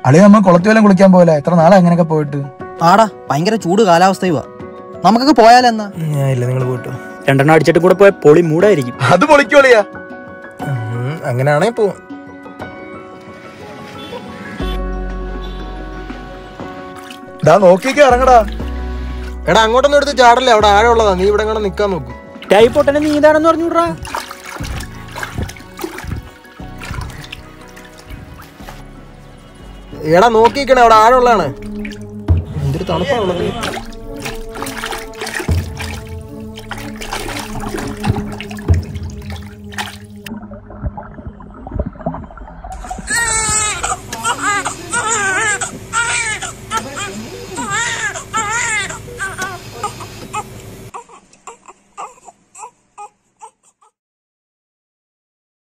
അളിയ നമ്മൾ കുളത്തുവെല്ലാം കുളിക്കാൻ പോകല. എത്ര നാളെ അങ്ങനെയൊക്കെ പോയിട്ട്. ആടാ ഭയങ്കര ചൂട് കാലാവസ്ഥയുവാ. നമുക്കൊക്കെ പോയാലെന്നാ? ഇല്ല, നിങ്ങൾ പോയിട്ടോ. 2 എണ്ണം അടിച്ചിട്ട് കൂടെ പോയ പൊളി മൂടായിരിക്കും. അത് പൊളിക്കോളിയാ. അങ്ങനെയാണെ പോവും. നോക്കിയൊക്കെ ഇറങ്ങടാ. എടാ അങ്ങോട്ടൊന്നും എടുത്ത് ചാടല്ലേ, അവിടെ ആഴമുള്ളതാ. നീ ഇവിടെ ഇങ്ങനെ നിക്കാൻ നോക്കും. ടൈപ്പോട്ടനെ നീന്താണെന്ന് പറഞ്ഞുവിടാ. എടാ നോക്കിക്കണേ, അവിടെ ആഴമുള്ളതാണ്. എന്തൊരു തണുപ്പാണുള്ളത്.